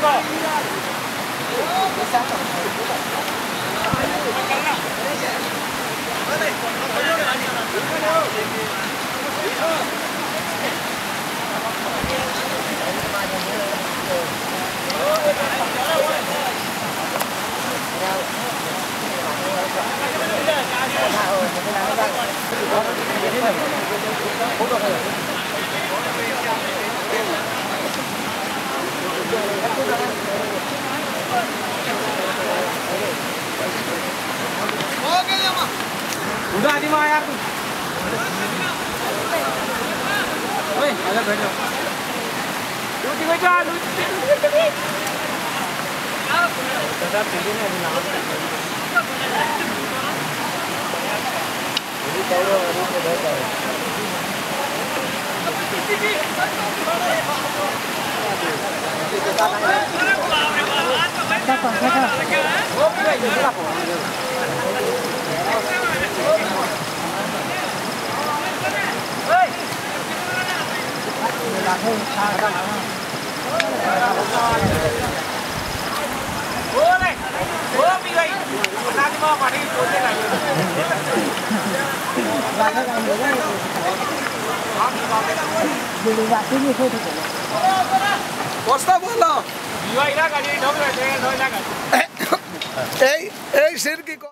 उधर आदमी आया यार तू ओए आजा बैठ जाओ लूटी को जा लूटी दादा पीछे में नाम ये करो अभी से बैठ जाओ Basta bola. Viva Ira gaji ढोक रहे थे ढोक लगा। ए सिर की